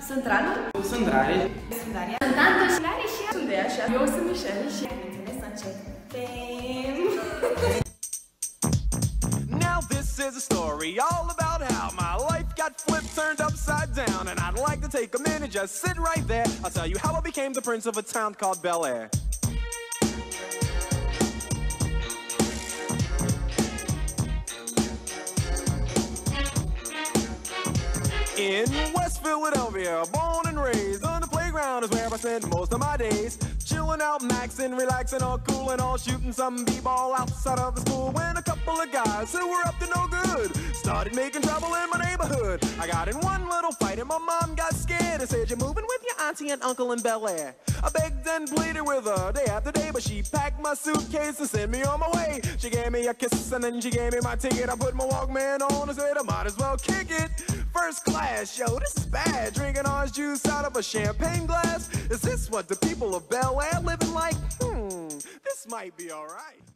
Sunt Radu. Sunt Rare. Sunt Daria. Sunt Anto și Lari și sunt Deașa. Eu sunt Michelle și să începem. Now this is a story all about how my life got flipped, turned upside down, and I'd like to take a minute, just sit right there. I'll tell you how I became the prince of a town called Bel Air. In West Philadelphia, born and raised, on the playground is where I spend most of my days. Chilling out, maxing, relaxing, all cool and all, shooting some b-ball outside of the school. When a couple of guys who were up to no good started making trouble in my neighborhood. I got in one little fight and my mom got scared and said, "You're moving with your auntie and uncle in Bel Air." I begged and pleaded with her day after day, but she packed my suitcase and sent me on my way. She gave me a kiss and then she gave me my ticket. I put my Walkman on and said I might as well kick it. First class, yo, this is bad. Drinking orange juice out of a champagne glass. Is this what the people of Bel Air living like? This might be alright.